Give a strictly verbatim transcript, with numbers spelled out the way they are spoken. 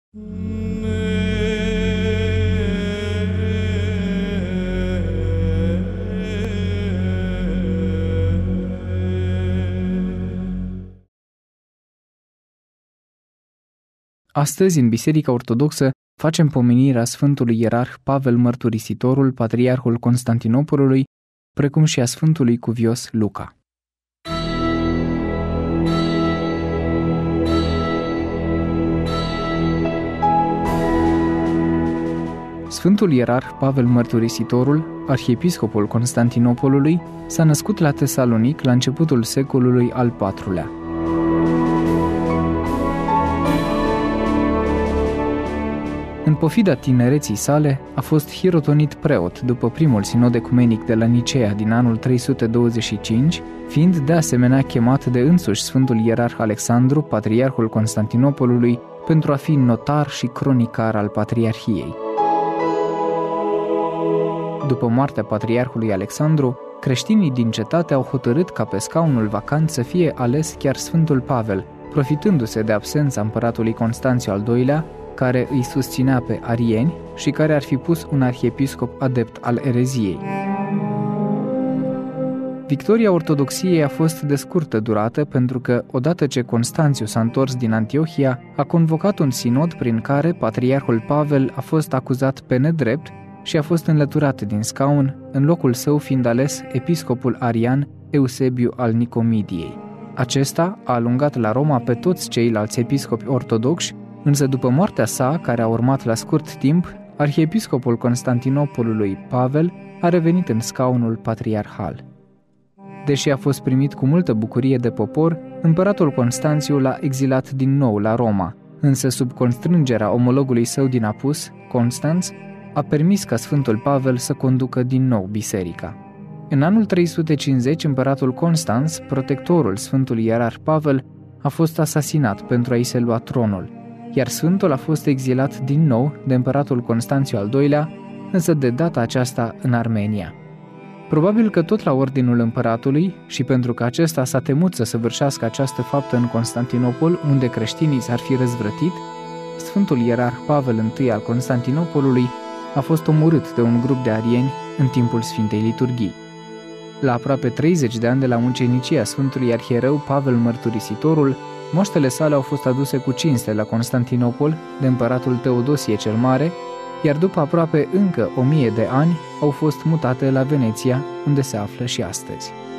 Astăzi, în Biserica Ortodoxă, facem pomenirea Sfântului Ierarh Pavel Mărturisitorul, Patriarhul Constantinopolului, precum și a Sfântului Cuvios Luca. Sfântul Ierarh Pavel Mărturisitorul, arhiepiscopul Constantinopolului, s-a născut la Tesalonic la începutul secolului al patrulea. În pofida tinereții sale, a fost hirotonit preot după primul sinod ecumenic de la Nicea din anul trei sute douăzeci și cinci, fiind de asemenea chemat de însuși Sfântul Ierarh Alexandru, Patriarhul Constantinopolului, pentru a fi notar și cronicar al Patriarhiei. După moartea Patriarhului Alexandru, creștinii din cetate au hotărât ca pe scaunul vacant să fie ales chiar Sfântul Pavel, profitându-se de absența împăratului Constanțiu al doilea, care îi susținea pe arieni și care ar fi pus un arhiepiscop adept al ereziei. Victoria ortodoxiei a fost de scurtă durată pentru că, odată ce Constanțiu s-a întors din Antiohia, a convocat un sinod prin care Patriarhul Pavel a fost acuzat pe nedrept și a fost înlăturat din scaun, în locul său fiind ales episcopul arian Eusebiu al Nicomidiei. Acesta a alungat la Roma pe toți ceilalți episcopi ortodoxi, însă după moartea sa, care a urmat la scurt timp, arhiepiscopul Constantinopolului Pavel a revenit în scaunul patriarhal. Deși a fost primit cu multă bucurie de popor, împăratul Constanțiu l-a exilat din nou la Roma, însă sub constrângerea omologului său din Apus, Constanț, a permis ca Sfântul Pavel să conducă din nou biserica. În anul trei sute cincizeci, împăratul Constanț, protectorul Sfântului Ierarh Pavel, a fost asasinat pentru a-i se lua tronul, iar Sfântul a fost exilat din nou de împăratul Constanțiu al doilea, însă de data aceasta în Armenia. Probabil că tot la ordinul împăratului și pentru că acesta s-a temut să săvârșească această faptă în Constantinopol, unde creștinii s-ar fi răzvrătit, Sfântul Ierarh Pavel I al Constantinopolului a fost omorât de un grup de arieni în timpul Sfintei Liturghii. La aproape treizeci de ani de la mucenicia Sfântului Arhiereu Pavel Mărturisitorul, moștele sale au fost aduse cu cinste la Constantinopol de împăratul Teodosie cel Mare, iar după aproape încă o mie de ani au fost mutate la Veneția, unde se află și astăzi.